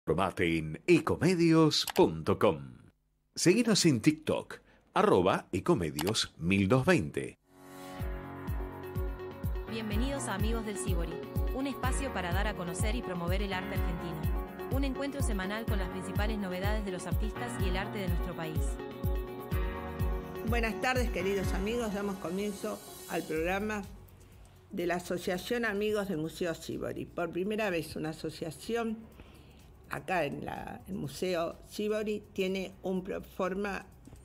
Informate en ecomedios.com. Seguinos en TikTok, @ecomedios1220. Bienvenidos a Amigos del Sibori, un espacio para dar a conocer y promover el arte argentino. Un encuentro semanal con las principales novedades de los artistas y el arte de nuestro país. Buenas tardes, queridos amigos. Damos comienzo al programa de la Asociación Amigos del Museo Sibori. Por primera vez una asociación acá en el Museo Sibori tiene un programa.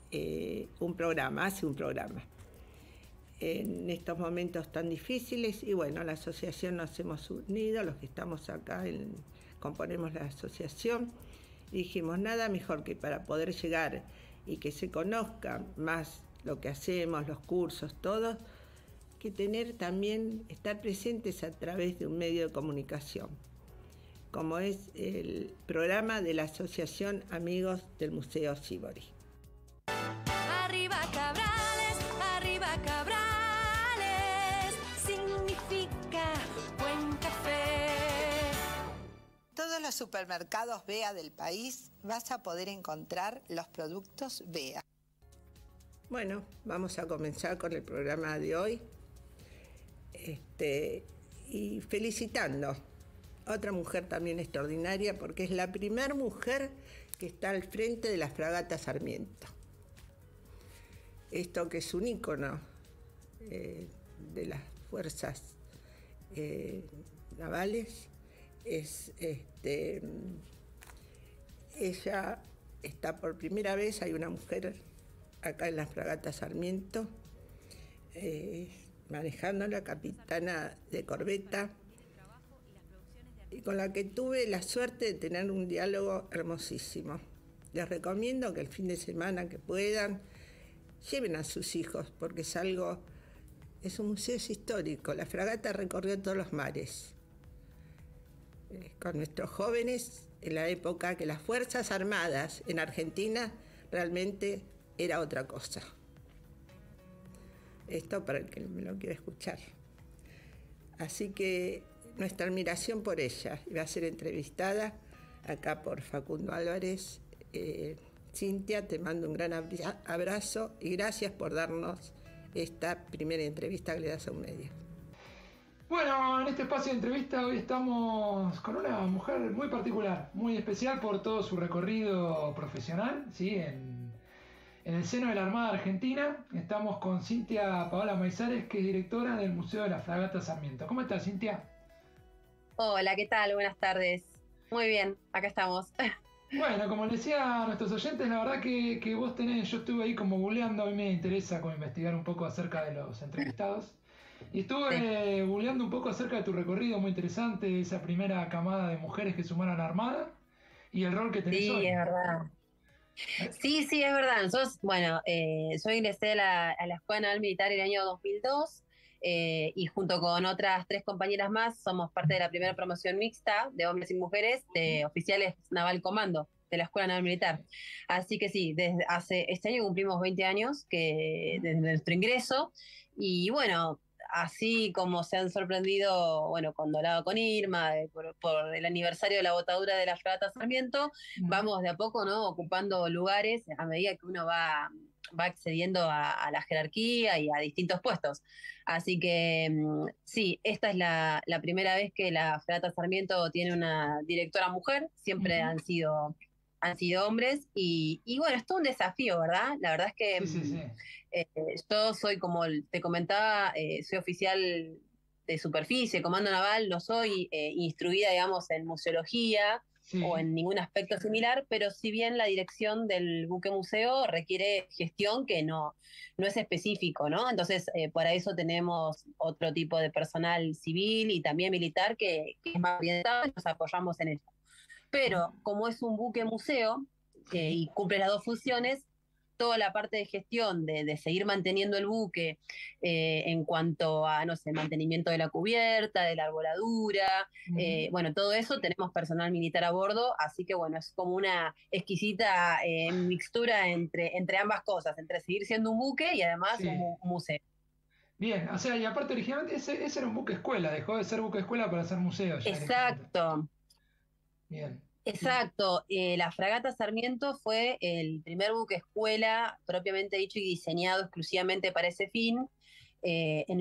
En estos momentos tan difíciles, y bueno, la asociación nos hemos unido, los que estamos acá componemos la asociación, y dijimos nada mejor que para poder llegar y que se conozca más lo que hacemos, los cursos, todo, que estar presentes a través de un medio de comunicación, como es el programa de la Asociación Amigos del Museo Sibori. Arriba Cabrales, significa buen café. Todos los supermercados BEA del país vas a poder encontrar los productos BEA. Bueno, vamos a comenzar con el programa de hoy. Y felicitando a otra mujer también extraordinaria, porque es la primera mujer que está al frente de la fragata Sarmiento. Esto que es un ícono de las fuerzas navales, ella está por primera vez, hay una mujer acá en la fragata Sarmiento, manejando, la capitana de corbeta, y con la que tuve la suerte de tener un diálogo hermosísimo. Les recomiendo que el fin de semana que puedan, lleven a sus hijos, porque es un museo histórico. La fragata recorrió todos los mares, con nuestros jóvenes, en la época que las Fuerzas Armadas en Argentina realmente era otra cosa. Esto para el que me lo quiera escuchar. Así que nuestra admiración por ella. Va a ser entrevistada acá por Facundo Álvarez. Cintia, te mando un gran abrazo y gracias por darnos esta primera entrevista que le das a un medio. Bueno, en este espacio de entrevista hoy estamos con una mujer muy particular, muy especial por todo su recorrido profesional, ¿sí? En el seno de la Armada Argentina. Estamos con Cintia Paola Maizares, que es directora del Museo de la Fragata Sarmiento. ¿Cómo estás, Cintia? Hola, ¿qué tal? Buenas tardes. Muy bien, acá estamos. Bueno, como les decía a nuestros oyentes, la verdad que vos yo estuve ahí como googleando, a mí me interesa como investigar un poco acerca de los entrevistados. Y estuve googleando un poco acerca de tu recorrido, muy interesante, esa primera camada de mujeres que sumaron a la Armada y el rol que tenés hoy. Sí, es verdad. Sí, es verdad. Nosotros, yo ingresé a la Escuela Naval Militar en el año 2002 y junto con otras 3 compañeras más somos parte de la primera promoción mixta de hombres y mujeres de oficiales Naval Comando de la Escuela Naval Militar. Así que sí, desde este año cumplimos 20 años desde nuestro ingreso y bueno, así como se han sorprendido, condolado con Irma, por el aniversario de la botadura de la fragata Sarmiento, vamos de a poco, ¿no?, ocupando lugares a medida que uno va accediendo a la jerarquía y a distintos puestos. Así que sí, esta es la primera vez que la fragata Sarmiento tiene una directora mujer, siempre han sido hombres, y bueno, es todo un desafío, ¿verdad? La verdad es que Sí. yo soy, como te comentaba, soy oficial de superficie, comando naval, no soy instruida, digamos, en museología o en ningún aspecto similar, pero si bien la dirección del buque museo requiere gestión que no es específico, ¿no? Entonces, para eso tenemos otro tipo de personal civil y también militar que es más orientado y nos apoyamos en eso. Pero como es un buque museo y cumple las 2 funciones, toda la parte de gestión de seguir manteniendo el buque en cuanto a, no sé, mantenimiento de la cubierta, de la arboladura, todo eso tenemos personal militar a bordo, así que bueno, es como una exquisita mixtura entre ambas cosas, entre seguir siendo un buque y además un museo. Bien, o sea, y aparte originalmente ese era un buque escuela, dejó de ser buque escuela para ser museo ya. Exacto. Bien. Exacto, la fragata Sarmiento fue el primer buque escuela propiamente dicho y diseñado exclusivamente para ese fin. En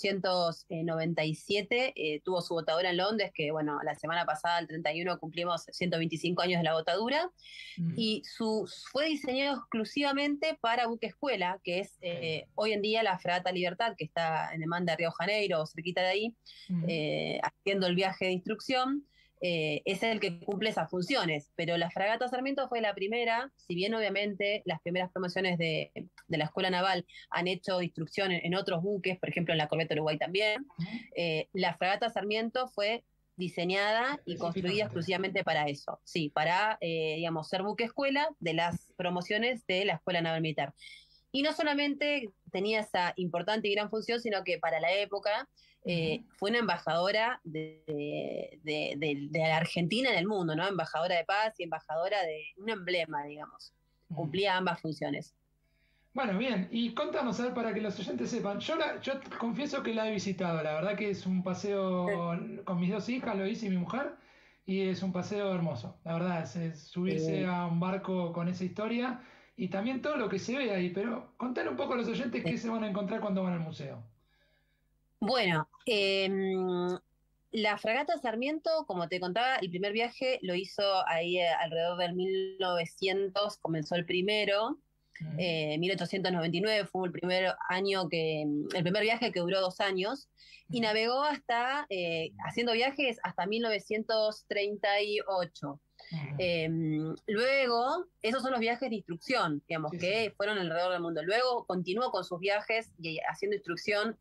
1897 tuvo su botadura en Londres, que bueno, la semana pasada, el 31, cumplimos 125 años de la botadura, y fue diseñado exclusivamente para buque escuela, que es hoy en día la fragata Libertad, que está en el mar de Río de Janeiro, cerquita de ahí, haciendo el viaje de instrucción. Es el que cumple esas funciones, pero la fragata Sarmiento fue la primera, si bien obviamente las primeras promociones de la Escuela Naval han hecho instrucción en otros buques, por ejemplo en la Corbeta Uruguay también, la fragata Sarmiento fue diseñada y construida exclusivamente para eso, sí, para, digamos, ser buque escuela de las promociones de la Escuela Naval Militar. Y no solamente tenía esa importante y gran función, sino que para la época fue una embajadora de la Argentina en el mundo, ¿no? Embajadora de paz y embajadora de un emblema, digamos. Cumplía ambas funciones. Bueno, bien, y contanos, a ver, para que los oyentes sepan, yo confieso que la he visitado, la verdad que es un paseo con mis 2 hijas, lo hice y mi mujer, y es un paseo hermoso, la verdad, es subirse a un barco con esa historia y también todo lo que se ve ahí, pero contale un poco a los oyentes qué se van a encontrar cuando van al museo. Bueno, la fragata Sarmiento, como te contaba, el primer viaje lo hizo ahí alrededor del 1900, comenzó el primero. 1899 fue el primer viaje que duró 2 años y navegó hasta, haciendo viajes hasta 1938. Luego, esos son los viajes de instrucción, digamos, que fueron alrededor del mundo. Luego continuó con sus viajes y haciendo instrucción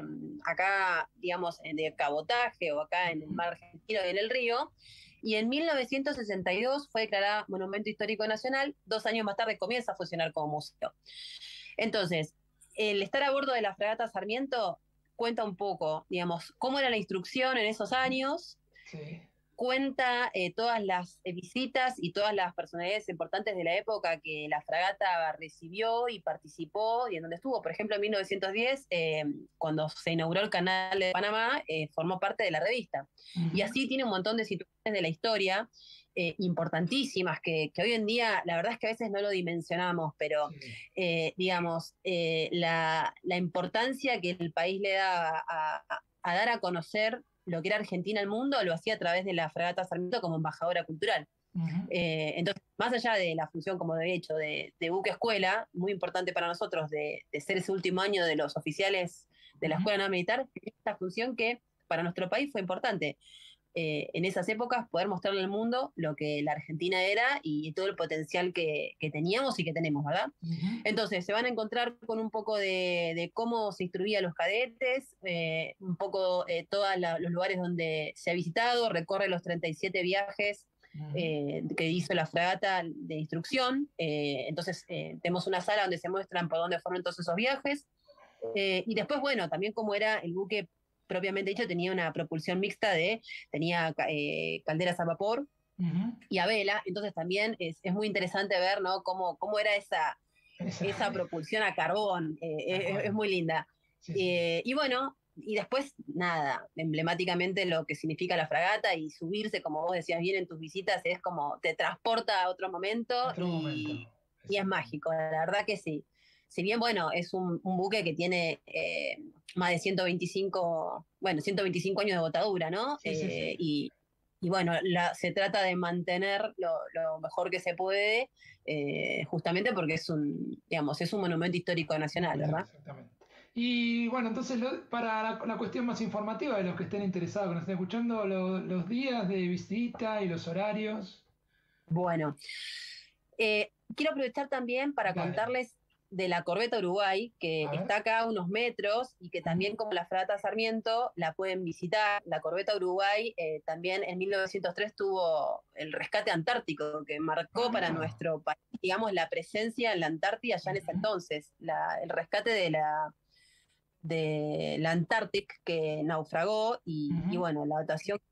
acá, digamos, de cabotaje o acá en el mar Argentino y en el río. Y en 1962 fue declarada Monumento Histórico Nacional. 2 años más tarde comienza a funcionar como museo. Entonces, el estar a bordo de la fragata Sarmiento cuenta un poco, digamos, cómo era la instrucción en esos años. Sí. Cuenta todas las visitas y todas las personalidades importantes de la época que la fragata recibió y participó y en donde estuvo. Por ejemplo, en 1910, cuando se inauguró el Canal de Panamá, formó parte de la revista. Y así tiene un montón de situaciones de la historia importantísimas que hoy en día, la verdad es que a veces no lo dimensionamos, pero digamos, la importancia que el país le da a dar a conocer lo que era Argentina al mundo, lo hacía a través de la fragata Sarmiento como embajadora cultural. Entonces, más allá de la función, como he hecho, de buque escuela, muy importante para nosotros de ser ese último año de los oficiales de la Escuela Naval Militar, esta función que para nuestro país fue importante. En esas épocas poder mostrarle al mundo lo que la Argentina era y todo el potencial que teníamos y que tenemos, ¿verdad? Entonces se van a encontrar con un poco de cómo se instruía a los cadetes, un poco todos los lugares donde se ha visitado, recorre los 37 viajes que hizo la fragata de instrucción. Entonces tenemos una sala donde se muestran por dónde fueron todos esos viajes. Y después, bueno, también cómo era el buque propiamente dicho, tenía una propulsión mixta tenía calderas a vapor y a vela, entonces también es muy interesante ver, ¿no? cómo era esa propulsión a carbón, es muy linda. Y bueno, y después, nada, emblemáticamente lo que significa la fragata y subirse, como vos decías bien en tus visitas, es como te transporta a otro momento, y es mágico, la verdad que sí. Si bien, bueno, es un buque que tiene más de 125 años de botadura, ¿no? Y bueno, se trata de mantener lo mejor que se puede, justamente porque es un monumento histórico nacional, ¿verdad? Exactamente. Y bueno, entonces para la cuestión más informativa de los que estén interesados, que nos estén escuchando, los días de visita y los horarios. Bueno, quiero aprovechar también para contarles de la Corbeta Uruguay, que está acá a unos metros y que también, como la fragata Sarmiento, la pueden visitar. La Corbeta Uruguay también en 1903 tuvo el rescate antártico, que marcó para nuestro país, digamos, la presencia en la Antártida ya en ese entonces. El rescate de la Antártic, que naufragó, y bueno, la dotación que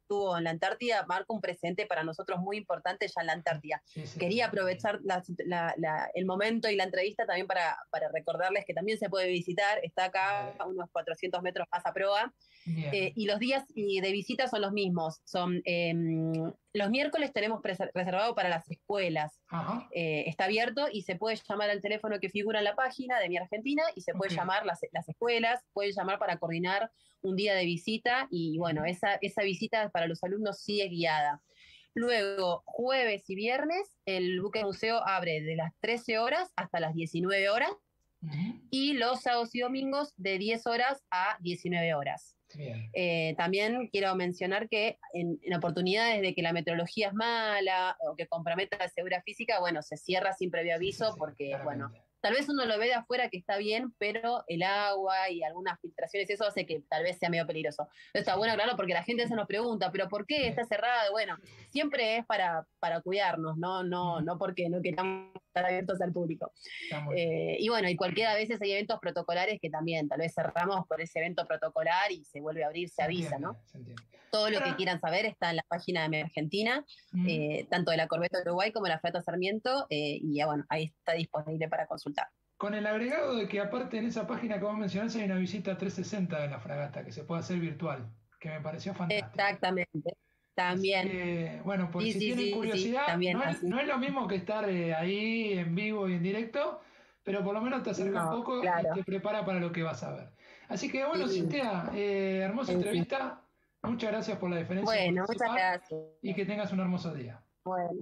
estuvo en la Antártida, marca un presente para nosotros muy importante ya en la Antártida. Sí. Quería aprovechar el momento y la entrevista también para recordarles que también se puede visitar, está acá a unos 400 metros más a proa, y los días de visita son los mismos, son los miércoles tenemos reservado para las escuelas, está abierto y se puede llamar al teléfono que figura en la página de Mi Argentina y se puede llamar las escuelas, pueden llamar para coordinar un día de visita y bueno, esa visita para los alumnos sí es guiada. Luego, jueves y viernes, el buque museo abre de las 13 horas hasta las 19 horas y los sábados y domingos de 10 horas a 19 horas. También quiero mencionar que en oportunidades de que la meteorología es mala o que comprometa la seguridad física, bueno, se cierra sin previo aviso porque, bueno, tal vez uno lo ve de afuera que está bien, pero el agua y algunas filtraciones, eso hace que tal vez sea medio peligroso. Está bueno aclararlo porque la gente se nos pregunta, ¿pero por qué está cerrado? Bueno, siempre es para cuidarnos, no porque no queramos estar abiertos al público. Y bueno, y cualquiera a veces hay eventos protocolares que también tal vez cerramos por ese evento protocolar y se vuelve a abrir, se avisa, ¿no? Todo lo que quieran saber está en la página de Mi Argentina, tanto de la Corbeta Uruguay como de la Fragata Sarmiento, y bueno, ahí está disponible para consultar. Con el agregado de que aparte en esa página que vos mencionás hay una visita 360 de la fragata que se puede hacer virtual, que me pareció fantástico. Exactamente, también. Que, bueno, por si tienen curiosidad, también, no es lo mismo que estar ahí en vivo y en directo, pero por lo menos te acerca un poco y te prepara para lo que vas a ver. Así que bueno, Cintia, hermosa entrevista. Muchas gracias por la diferencia. Bueno, muchas gracias. Y que tengas un hermoso día. Bueno,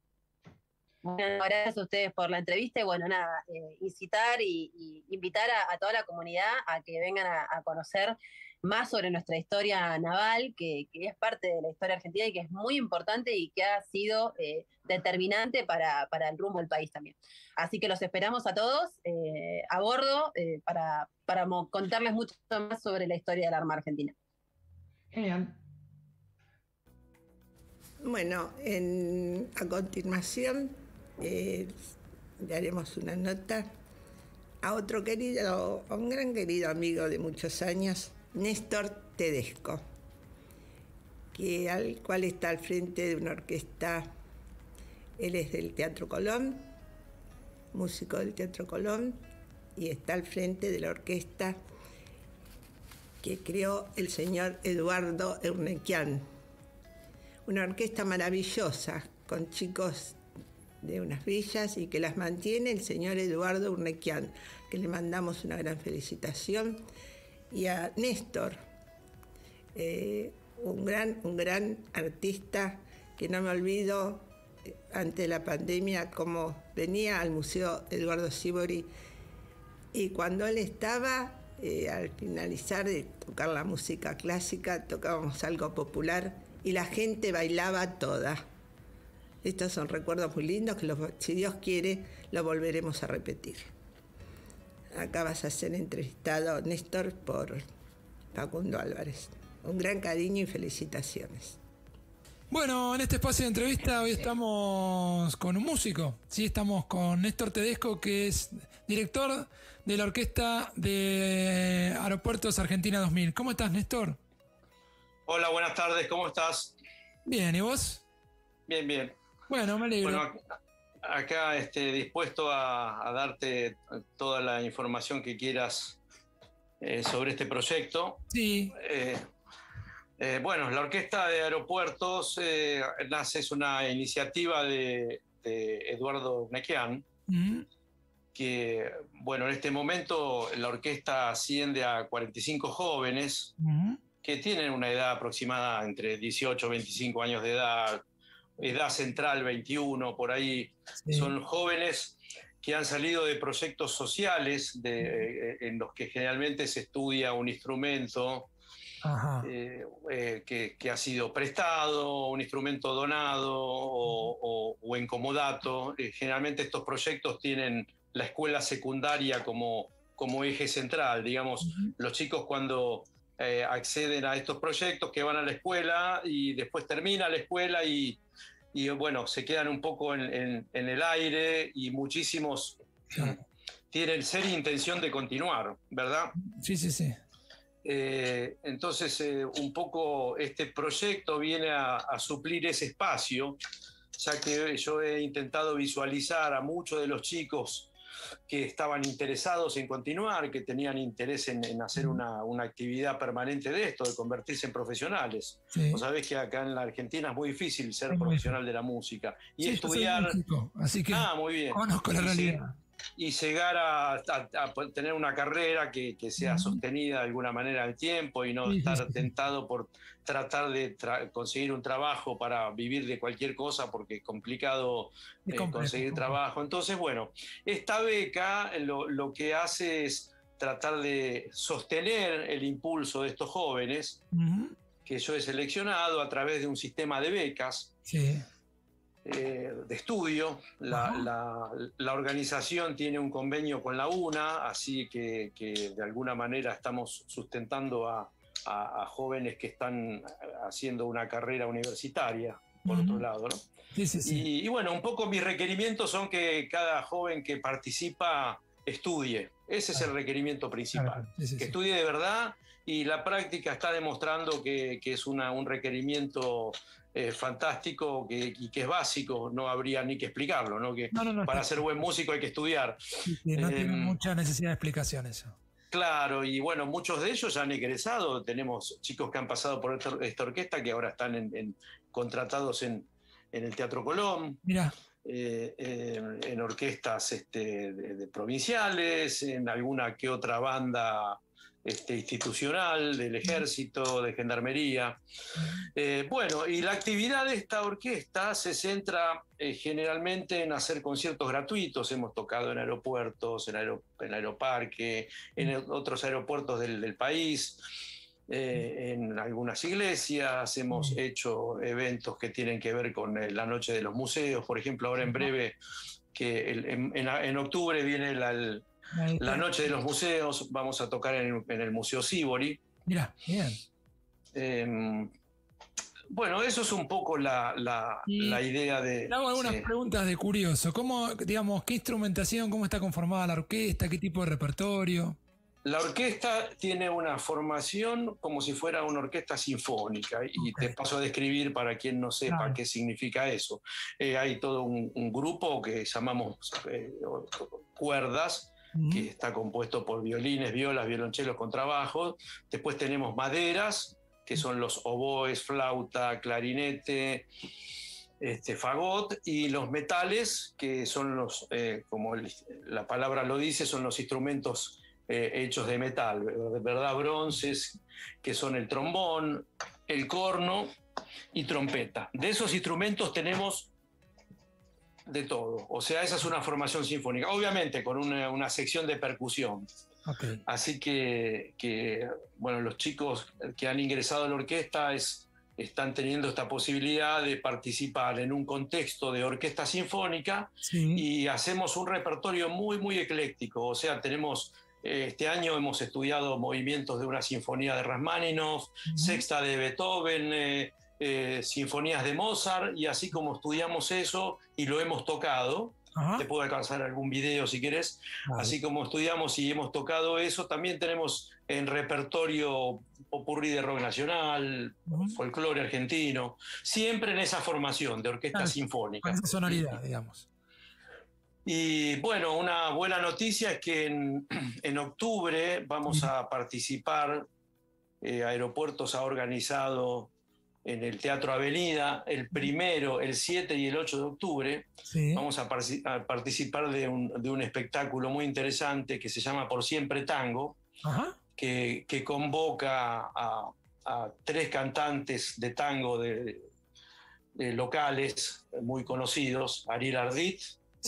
gracias a ustedes por la entrevista y bueno, nada, incitar y invitar a toda la comunidad a que vengan a conocer más sobre nuestra historia naval, que es parte de la historia argentina y que es muy importante y que ha sido determinante para el rumbo del país también. Así que los esperamos a todos a bordo para contarles mucho más sobre la historia de la Armada Argentina. Genial. Bueno, a continuación le haremos una nota a un gran querido amigo de muchos años, Néstor Tedesco, al cual está al frente de una orquesta. Él es del Teatro Colón, músico del Teatro Colón, y está al frente de la orquesta que creó el señor Eduardo Eurnequian. Una orquesta maravillosa, con chicos de unas villas y que las mantiene el señor Eduardo Eurnequian, que le mandamos una gran felicitación. Y a Néstor, un gran artista que no me olvido, antes de la pandemia, como venía al Museo Eduardo Sívori y cuando él estaba, al finalizar de tocar la música clásica, tocábamos algo popular y la gente bailaba toda. Estos son recuerdos muy lindos que, si Dios quiere, lo volveremos a repetir. Acá vas a ser entrevistado, Néstor, por Facundo Álvarez. Un gran cariño y felicitaciones. Bueno, en este espacio de entrevista hoy estamos con un músico. Sí, estamos con Néstor Tedesco, que es director de la orquesta de Aeropuertos Argentina 2000. ¿Cómo estás, Néstor? Hola, buenas tardes, ¿cómo estás? Bien, ¿y vos? Bien. Bueno, me alegro. Bueno, acá dispuesto a darte toda la información que quieras sobre este proyecto. Sí. Bueno, la Orquesta de Aeropuertos es una iniciativa de Eduardo Eurnequian, que, bueno, en este momento la orquesta asciende a 45 jóvenes que tienen una edad aproximada entre 18 y 25 años de edad central 21, por ahí. Sí. Son jóvenes que han salido de proyectos sociales en los que generalmente se estudia un instrumento que ha sido prestado, un instrumento donado o en comodato. Generalmente estos proyectos tienen la escuela secundaria como eje central. Digamos, los chicos cuando acceden a estos proyectos, que van a la escuela y después termina la escuela y bueno, se quedan un poco en el aire, y muchísimos tienen seria intención de continuar, ¿verdad? Sí. Entonces, un poco este proyecto viene a suplir ese espacio, ya que yo he intentado visualizar a muchos de los chicos que estaban interesados en continuar, que tenían interés en hacer una actividad permanente de esto, de convertirse en profesionales. Sí. Vos sabés que acá en la Argentina es muy difícil ser profesional de la música. Y sí, estudiar... Yo soy músico, así que muy bien. conozco la realidad. Y llegar a tener una carrera que sea sostenida de alguna manera en el tiempo y no estar tentado por tratar de conseguir un trabajo para vivir de cualquier cosa, porque es complicado conseguir trabajo. Entonces, bueno, esta beca lo que hace es tratar de sostener el impulso de estos jóvenes que yo he seleccionado a través de un sistema de becas. Sí. De estudio. La organización tiene un convenio con la UNA, así que de alguna manera estamos sustentando a jóvenes que están haciendo una carrera universitaria, por otro lado, ¿no? Sí. Y bueno, un poco mis requerimientos son que cada joven que participa estudie. Ese es el requerimiento principal. Que estudie de verdad, y la práctica está demostrando que es un requerimiento fantástico y que es básico, no habría ni que explicarlo, ¿no? Que para ser buen músico hay que estudiar. No tiene mucha necesidad de explicación eso. Claro, y bueno, muchos de ellos ya han egresado. Tenemos chicos que han pasado por esta orquesta que ahora están contratados en el Teatro Colón. Mirá. En orquestas de provinciales, en alguna que otra banda institucional, del ejército, de gendarmería. Bueno, y la actividad de esta orquesta se centra generalmente en hacer conciertos gratuitos. Hemos tocado en aeropuertos, en Aeroparque, en otros aeropuertos del país, en algunas iglesias. Hemos hecho eventos que tienen que ver con la Noche de los Museos, por ejemplo. Ahora en breve, que en octubre viene la Noche de los Museos, vamos a tocar en el Museo Sívori. Mirá, bien. Bueno, eso es un poco la idea de... Le hago algunas preguntas de curioso. ¿Cómo, digamos, qué instrumentación, cómo está conformada la orquesta, qué tipo de repertorio? La orquesta tiene una formación como si fuera una orquesta sinfónica, y te paso a describir para quien no sepa qué significa eso. Hay todo un grupo que llamamos cuerdas, que está compuesto por violines, violas, violonchelos, contrabajos. Después tenemos maderas, que son los oboes, flauta, clarinete, fagot, y los metales, que son los, como la palabra lo dice, son los instrumentos hechos de metal, ¿verdad? Bronces, que son el trombón, el corno y trompeta. De esos instrumentos tenemos de todo. O sea, esa es una formación sinfónica, obviamente con una sección de percusión. Okay. Así que, bueno, los chicos que han ingresado a la orquesta están teniendo esta posibilidad de participar en un contexto de orquesta sinfónica, y hacemos un repertorio muy, muy ecléctico. O sea, tenemos... Este año hemos estudiado movimientos de una sinfonía de Rachmaninoff, sexta de Beethoven, sinfonías de Mozart, y así como estudiamos eso y lo hemos tocado, te puedo alcanzar algún video si querés, así como estudiamos y hemos tocado eso, también tenemos en repertorio popurrí de rock nacional, folclore argentino, siempre en esa formación de orquesta sinfónica. Con esa sonoridad, digamos. Y bueno, una buena noticia es que en octubre vamos a participar. Aeropuertos ha organizado en el Teatro Avenida el 1, el 7 y el 8 de octubre. Vamos a participar de un espectáculo muy interesante que se llama Por Siempre Tango, que convoca a 3 cantantes de tango de locales muy conocidos: Ariel Ardit,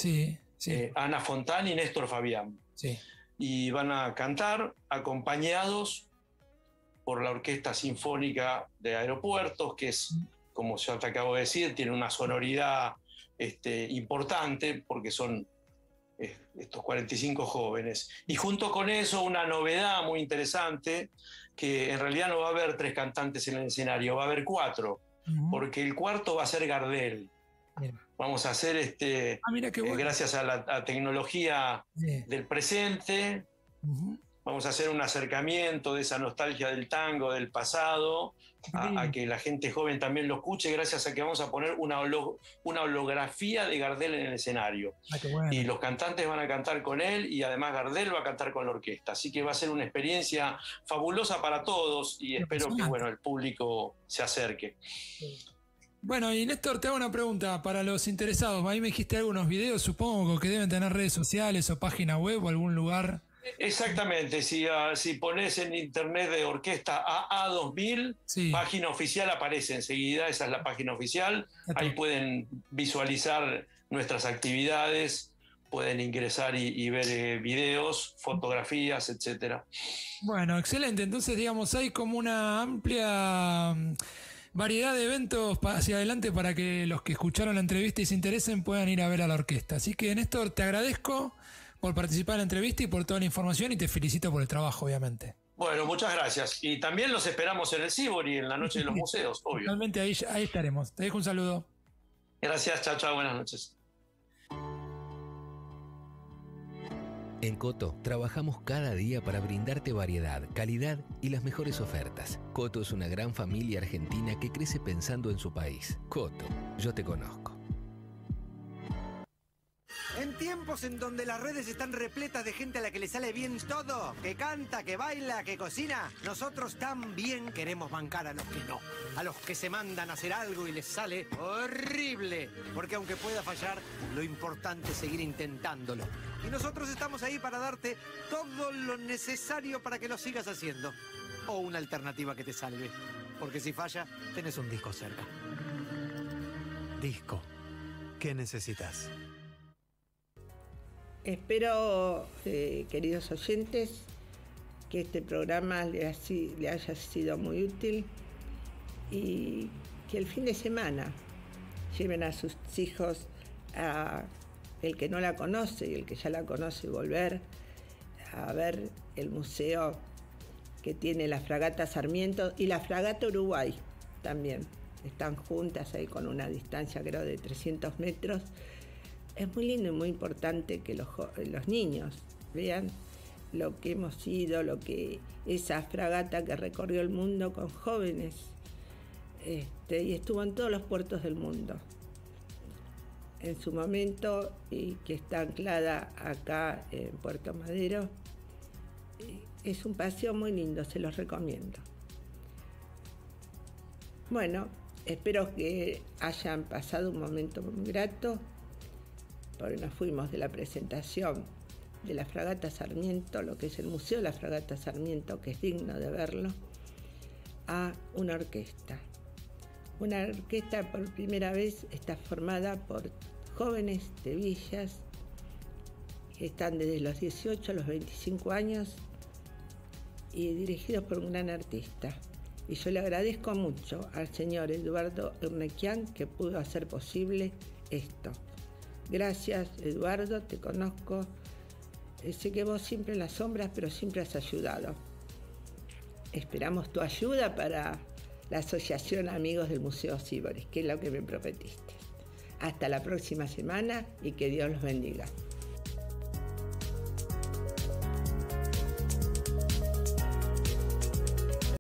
Ana Fontán y Néstor Fabián. Y van a cantar acompañados por la Orquesta Sinfónica de Aeropuertos, que es, como ya te acabo de decir, tiene una sonoridad importante, porque son estos 45 jóvenes. Y junto con eso, una novedad muy interesante, que en realidad no va a haber 3 cantantes en el escenario, va a haber 4, porque el cuarto va a ser Gardel. Vamos a hacer, gracias a la tecnología del presente, Vamos a hacer un acercamiento de esa nostalgia del tango, del pasado, a que la gente joven también lo escuche, gracias a que vamos a poner una holografía de Gardel en el escenario. Qué bueno. Y los cantantes van a cantar con él y además Gardel va a cantar con la orquesta. Así que va a ser una experiencia fabulosa para todos y espero que el público se acerque. Bueno, y Néstor, te hago una pregunta para los interesados. Ahí me dijiste algunos videos, supongo que deben tener redes sociales o página web o algún lugar. Exactamente, si pones en internet de Orquesta AA2000, página oficial aparece enseguida, esa es la página oficial, ahí pueden visualizar nuestras actividades, pueden ingresar y ver videos, fotografías, etcétera. Bueno, excelente, entonces digamos hay como una amplia variedad de eventos hacia adelante para que los que escucharon la entrevista y se interesen puedan ir a ver a la orquesta. Así que Néstor, te agradezco por participar en la entrevista y por toda la información y te felicito por el trabajo, obviamente. Bueno, muchas gracias. Y también los esperamos en el Sibori, en la Noche de los Museos, obvio. Totalmente, ahí estaremos. Te dejo un saludo. Gracias, chao, chao, buenas noches. En Coto trabajamos cada día para brindarte variedad, calidad y las mejores ofertas. Coto es una gran familia argentina que crece pensando en su país. Coto, yo te conozco. En tiempos en donde las redes están repletas de gente a la que le sale bien todo, que canta, que baila, que cocina, nosotros también queremos bancar a los que no. A los que se mandan a hacer algo y les sale horrible. Porque aunque pueda fallar, lo importante es seguir intentándolo. Y nosotros estamos ahí para darte todo lo necesario para que lo sigas haciendo. O una alternativa que te salve. Porque si falla, tenés un disco cerca. Disco. ¿Qué necesitas? Espero, queridos oyentes, que este programa le haya sido muy útil y que el fin de semana lleven a sus hijos, a el que no la conoce y el que ya la conoce, volver a ver el museo que tiene la Fragata Sarmiento y la Fragata Uruguay también. Están juntas ahí con una distancia creo de 300 metros. Es muy lindo y muy importante que los niños vean lo que hemos sido, lo que esa fragata que recorrió el mundo con jóvenes y estuvo en todos los puertos del mundo en su momento y que está anclada acá en Puerto Madero. Es un paseo muy lindo, se los recomiendo. Bueno, espero que hayan pasado un momento muy grato, porque nos fuimos de la presentación de la Fragata Sarmiento, lo que es el Museo de la Fragata Sarmiento, que es digno de verlo, a una orquesta. Una orquesta por primera vez está formada por jóvenes de villas que están desde los 18 a los 25 años y dirigidos por un gran artista. Y yo le agradezco mucho al señor Eduardo Urnequian que pudo hacer posible esto. Gracias, Eduardo, te conozco. Sé que vos siempre en las sombras, pero siempre has ayudado. Esperamos tu ayuda para la Asociación Amigos del Museo Sibori, que es lo que me prometiste. Hasta la próxima semana y que Dios los bendiga.